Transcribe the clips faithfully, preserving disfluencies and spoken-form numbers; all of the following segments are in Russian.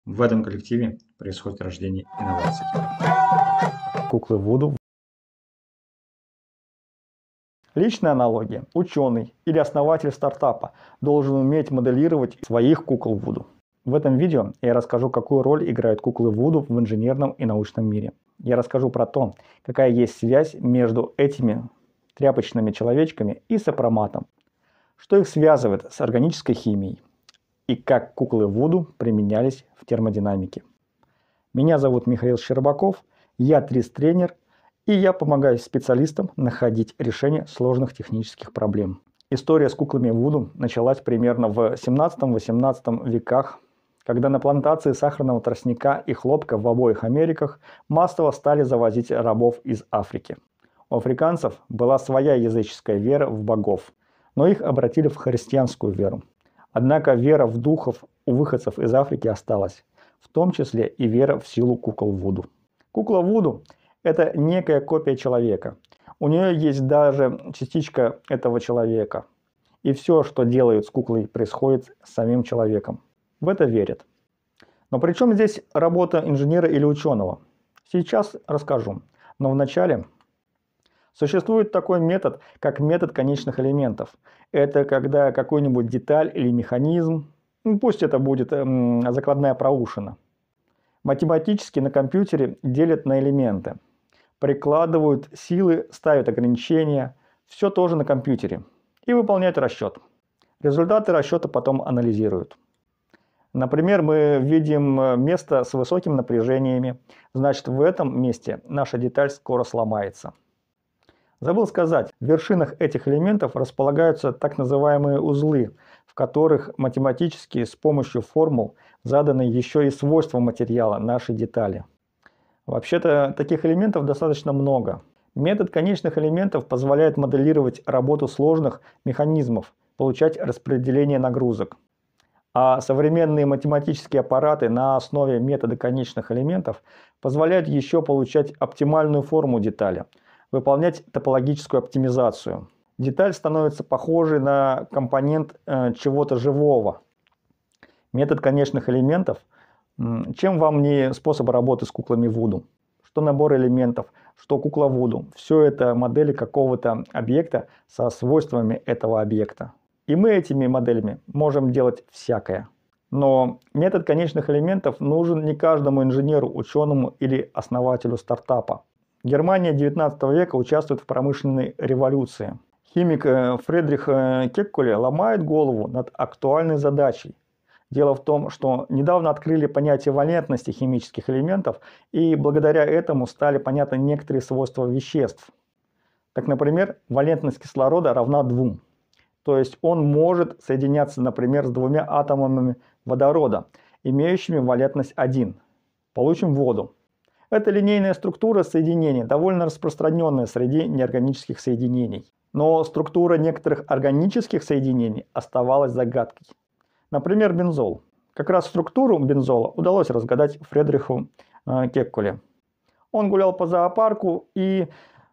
В этом коллективе происходит рождение инноваций. Куклы Вуду. Личная аналогия. Ученый или основатель стартапа должен уметь моделировать своих кукол Вуду. В этом видео я расскажу, какую роль играют куклы Вуду в инженерном и научном мире. Я расскажу про то, какая есть связь между этими тряпочными человечками и сопроматом, что их связывает с органической химией и как куклы Вуду применялись в термодинамике. Меня зовут Михаил Щербаков, я трис-тренер, и я помогаю специалистам находить решение сложных технических проблем. История с куклами Вуду началась примерно в семнадцатом-восемнадцатом веках, когда на плантации сахарного тростника и хлопка в обоих Америках массово стали завозить рабов из Африки. У африканцев была своя языческая вера в богов, но их обратили в христианскую веру. Однако вера в духов у выходцев из Африки осталась, в том числе и вера в силу кукол Вуду. Кукла Вуду – это некая копия человека. У нее есть даже частичка этого человека. И все, что делают с куклой, происходит с самим человеком. В это верят. Но при чем здесь работа инженера или ученого? Сейчас расскажу. Но вначале существует такой метод, как метод конечных элементов. Это когда какую-нибудь деталь или механизм, ну, пусть это будет эм, закладная проушина, математически на компьютере делят на элементы. Прикладывают силы, ставят ограничения. Все тоже на компьютере. И выполняют расчет. Результаты расчета потом анализируют. Например, мы видим место с высокими напряжениями. Значит, в этом месте наша деталь скоро сломается. Забыл сказать, в вершинах этих элементов располагаются так называемые узлы, в которых математически с помощью формул заданы еще и свойства материала нашей детали. Вообще-то таких элементов достаточно много. Метод конечных элементов позволяет моделировать работу сложных механизмов, получать распределение нагрузок. А современные математические аппараты на основе метода конечных элементов позволяют еще получать оптимальную форму детали, выполнять топологическую оптимизацию. Деталь становится похожей на компонент э, чего-то живого. Метод конечных элементов. Чем вам не способ работы с куклами Вуду? Что набор элементов, что кукла Вуду. Все это модели какого-то объекта со свойствами этого объекта. И мы этими моделями можем делать всякое. Но метод конечных элементов нужен не каждому инженеру, ученому или основателю стартапа. Германия девятнадцатого века участвует в промышленной революции. Химик Фридрих Кеккуле ломает голову над актуальной задачей. Дело в том, что недавно открыли понятие валентности химических элементов, и благодаря этому стали понятны некоторые свойства веществ. Так, например, валентность кислорода равна двум. То есть он может соединяться, например, с двумя атомами водорода, имеющими валентность один. Получим воду. Это линейная структура соединений, довольно распространенная среди неорганических соединений. Но структура некоторых органических соединений оставалась загадкой. Например, бензол. Как раз структуру бензола удалось разгадать Фридриху э, Кеккуле. Он гулял по зоопарку, и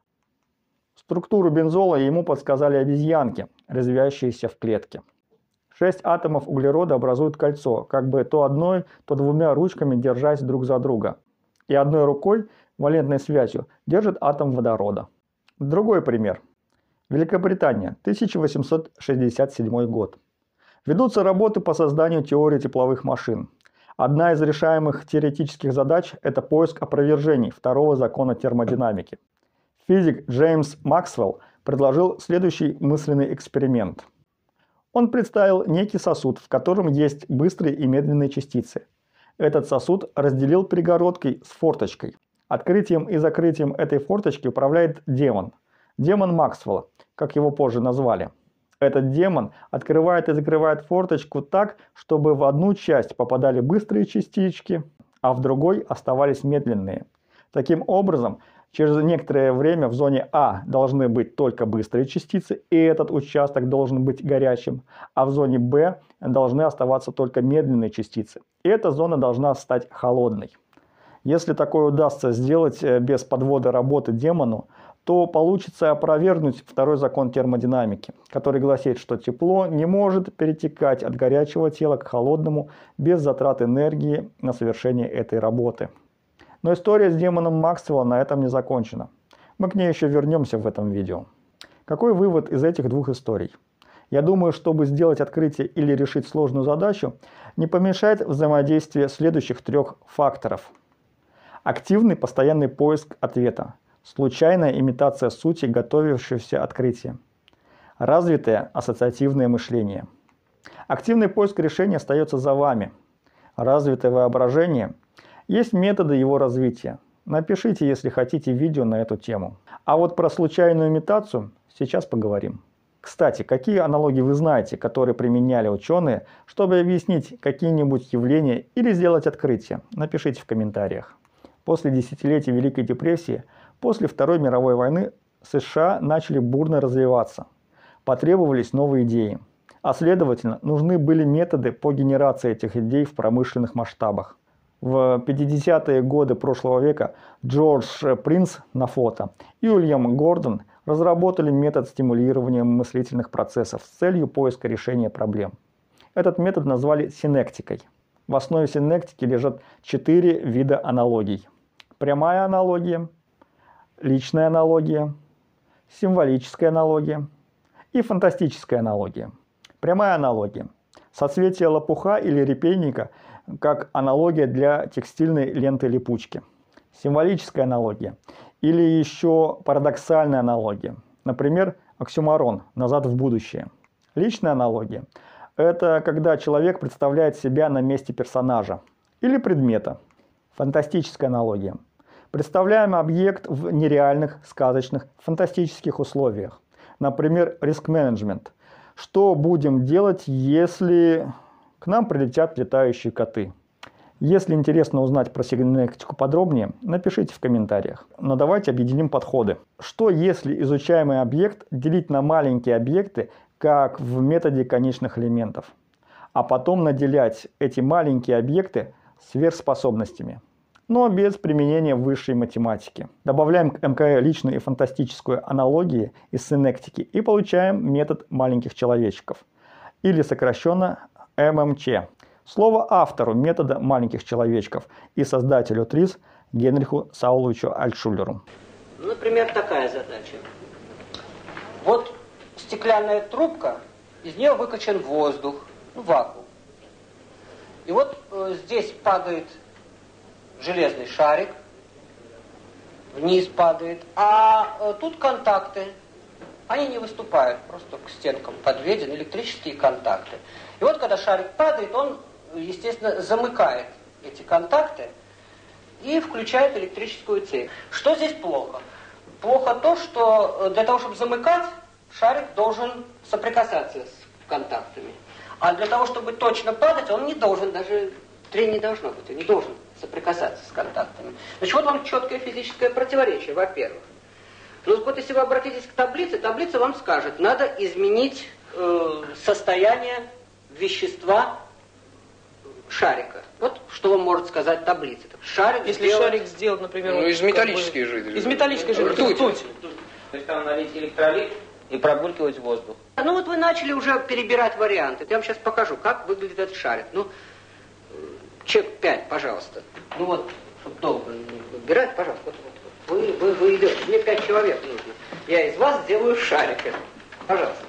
структуру бензола ему подсказали обезьянки, развивающиеся в клетке. Шесть атомов углерода образуют кольцо, как бы то одной, то двумя ручками держась друг за друга. И одной рукой, валентной связью, держит атом водорода. Другой пример. Великобритания, тысяча восемьсот шестьдесят седьмой год. Ведутся работы по созданию теории тепловых машин. Одна из решаемых теоретических задач – это поиск опровержений второго закона термодинамики. Физик Джеймс Максвелл предложил следующий мысленный эксперимент. Он представил некий сосуд, в котором есть быстрые и медленные частицы. Этот сосуд разделил перегородкой с форточкой. Открытием и закрытием этой форточки управляет демон. Демон Максвелла, как его позже назвали. Этот демон открывает и закрывает форточку так, чтобы в одну часть попадали быстрые частички, а в другой оставались медленные. Таким образом, через некоторое время в зоне А должны быть только быстрые частицы, и этот участок должен быть горячим, а в зоне Б должны оставаться только медленные частицы, и эта зона должна стать холодной. Если такое удастся сделать без подвода работы демону, то получится опровергнуть второй закон термодинамики, который гласит, что тепло не может перетекать от горячего тела к холодному без затрат энергии на совершение этой работы. Но история с демоном Максвелла на этом не закончена. Мы к ней еще вернемся в этом видео. Какой вывод из этих двух историй? Я думаю, чтобы сделать открытие или решить сложную задачу, не помешает взаимодействие следующих трех факторов. Активный постоянный поиск ответа. Случайная имитация сути готовившегося открытия. Развитое ассоциативное мышление. Активный поиск решения остается за вами. Развитое воображение. Есть методы его развития. Напишите, если хотите, видео на эту тему. А вот про случайную имитацию сейчас поговорим. Кстати, какие аналогии вы знаете, которые применяли ученые, чтобы объяснить какие-нибудь явления или сделать открытие? Напишите в комментариях. После десятилетий Великой депрессии, после Второй мировой войны США начали бурно развиваться. Потребовались новые идеи. А следовательно, нужны были методы по генерации этих идей в промышленных масштабах. В пятидесятые годы прошлого века Джордж Принц на фото и Уильям Гордон разработали метод стимулирования мыслительных процессов с целью поиска решения проблем. Этот метод назвали синектикой. В основе синектики лежат четыре вида аналогий. Прямая аналогия, личная аналогия, символическая аналогия и фантастическая аналогия. Прямая аналогия. Соцветие лопуха или репейника как аналогия для текстильной ленты-липучки. Символическая аналогия или еще парадоксальная аналогия. Например, оксюморон «назад в будущее». Личная аналогия – это когда человек представляет себя на месте персонажа или предмета. Фантастическая аналогия. Представляем объект в нереальных, сказочных, фантастических условиях. Например, риск-менеджмент. Что будем делать, если к нам прилетят летающие коты? Если интересно узнать про синектику подробнее, напишите в комментариях. Но давайте объединим подходы. Что если изучаемый объект делить на маленькие объекты, как в методе конечных элементов, а потом наделять эти маленькие объекты сверхспособностями, но без применения высшей математики? Добавляем к эм ка э личную и фантастическую аналогии из синектики и получаем метод маленьких человечков, или сокращенно эм эм че. Слово автору метода маленьких человечков и создателю ТРИЗ Генриху Сауловичу Альтшулеру. Например, такая задача. Вот стеклянная трубка, из нее выкачан воздух, ну, вакуум. И вот э, здесь падает железный шарик, вниз падает, а э, тут контакты. Они не выступают, просто к стенкам подведены электрические контакты. И вот когда шарик падает, он, естественно, замыкает эти контакты и включает электрическую цепь. Что здесь плохо? Плохо то, что для того, чтобы замыкать, шарик должен соприкасаться с контактами. А для того, чтобы точно падать, он не должен, даже трения не должно быть, он не должен соприкасаться с контактами. Значит, вот вам четкое физическое противоречие, во-первых. Ну вот если вы обратитесь к таблице, таблица вам скажет, надо изменить э, состояние вещества шарика. Вот что вам может сказать таблица. Шарик Если сделан... шарик сделан, например... Ну, из металлической бы, жидкости. Из металлической жидкости. Ртуть. Ртуть. То есть там налить электролит и пробулькивать воздух. Ну вот вы начали уже перебирать варианты. Я вам сейчас покажу, как выглядит этот шарик. Ну, чек пять, пожалуйста. Ну вот, чтобы долго не выбирать, пожалуйста. Вот, вот, вот. Вы, вы, вы идете. Мне пять человек нужно. Я из вас сделаю шарик. Пожалуйста.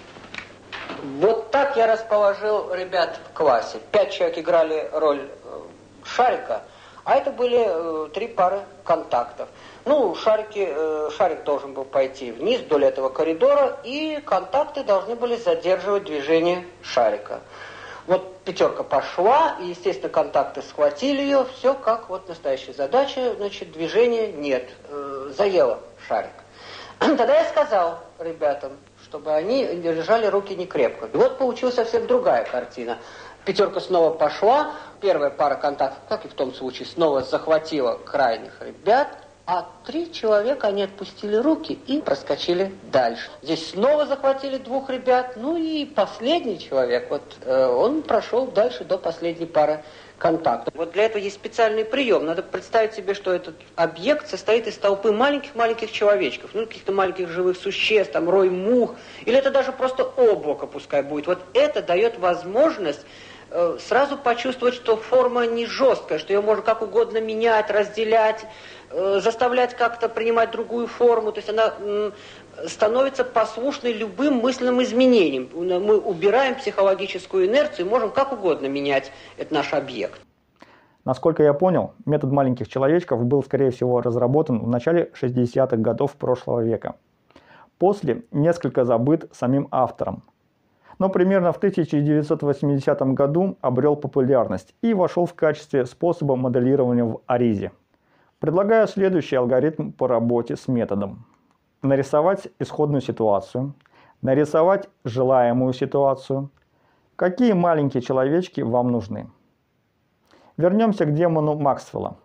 Вот так я расположил ребят в классе. Пять человек играли роль э, шарика, а это были э, три пары контактов. Ну, шарики, э, шарик должен был пойти вниз вдоль этого коридора, и контакты должны были задерживать движение шарика. Вот пятерка пошла, и, естественно, контакты схватили ее. Все как вот настоящая задача, значит, движения нет. Э, заело шарик. Тогда я сказал ребятам, чтобы они держали руки не крепко. И вот получилась совсем другая картина. Пятерка снова пошла, первая пара контактов, как и в том случае, снова захватила крайних ребят, а три человека, они отпустили руки и проскочили дальше. Здесь снова захватили двух ребят, ну и последний человек, вот э, он прошел дальше до последней пары контакта. Вот для этого есть специальный прием. Надо представить себе, что этот объект состоит из толпы маленьких-маленьких человечков, ну, каких-то маленьких живых существ, там, рой мух, или это даже просто облако пускай будет. Вот это дает возможность э, сразу почувствовать, что форма не жесткая, что ее можно как угодно менять, разделять, э, заставлять как-то принимать другую форму. То есть она э, становится послушной любым мысленным изменениям. Мы убираем психологическую инерцию и можем как угодно менять этот наш объект. Насколько я понял, метод маленьких человечков был, скорее всего, разработан в начале шестидесятых годов прошлого века. После несколько забыт самим автором. Но примерно в тысяча девятьсот восьмидесятом году обрел популярность и вошел в качестве способа моделирования в Аризе. Предлагаю следующий алгоритм по работе с методом. Нарисовать исходную ситуацию, нарисовать желаемую ситуацию. Какие маленькие человечки вам нужны? Вернемся к демону Максвелла.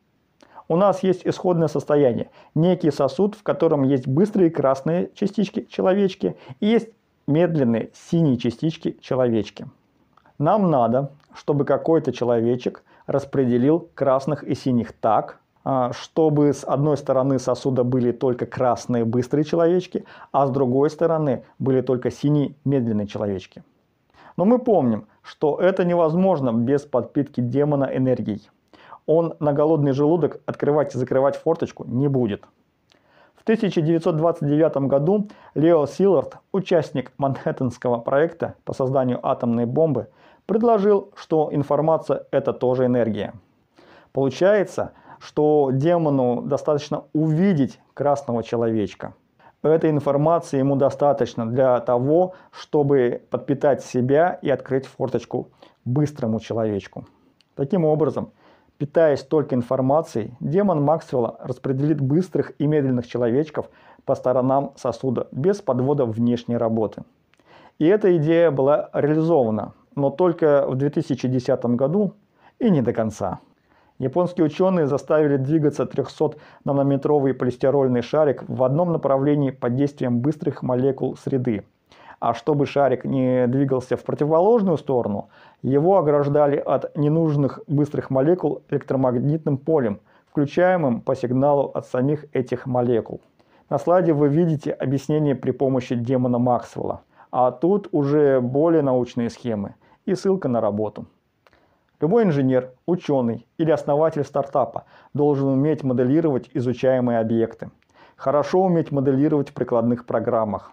У нас есть исходное состояние, некий сосуд, в котором есть быстрые красные частички человечки и есть медленные синие частички человечки. Нам надо, чтобы какой-то человечек распределил красных и синих так, чтобы с одной стороны сосуда были только красные быстрые человечки, а с другой стороны были только синие медленные человечки. Но мы помним, что это невозможно без подпитки демона энергией. Он на голодный желудок открывать и закрывать форточку не будет. В тысяча девятьсот двадцать девятом году Лео Szilard, участник Манхэттенского проекта по созданию атомной бомбы, предложил, что информация – это тоже энергия. Получается, что демону достаточно увидеть красного человечка. Этой информации ему достаточно для того, чтобы подпитать себя и открыть форточку быстрому человечку. Таким образом, питаясь только информацией, демон Максвелла распределит быстрых и медленных человечков по сторонам сосуда без подвода внешней работы. И эта идея была реализована, но только в две тысячи десятом году и не до конца. Японские ученые заставили двигаться трехсотнанометровый полистирольный шарик в одном направлении под действием быстрых молекул среды. А чтобы шарик не двигался в противоположную сторону, его ограждали от ненужных быстрых молекул электромагнитным полем, включаемым по сигналу от самих этих молекул. На слайде вы видите объяснение при помощи демона Максвелла, а тут уже более научные схемы и ссылка на работу. Любой инженер, ученый или основатель стартапа должен уметь моделировать изучаемые объекты, хорошо уметь моделировать в прикладных программах.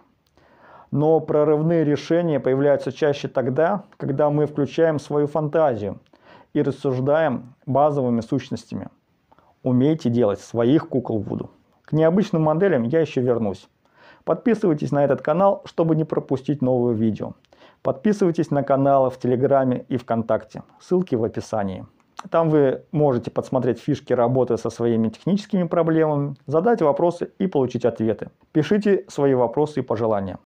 Но прорывные решения появляются чаще тогда, когда мы включаем свою фантазию и рассуждаем базовыми сущностями. Умейте делать своих кукол Вуду. К необычным моделям я еще вернусь. Подписывайтесь на этот канал, чтобы не пропустить новые видео. Подписывайтесь на каналы в Телеграме и ВКонтакте. Ссылки в описании. Там вы можете подсмотреть фишки работы со своими техническими проблемами, задать вопросы и получить ответы. Пишите свои вопросы и пожелания.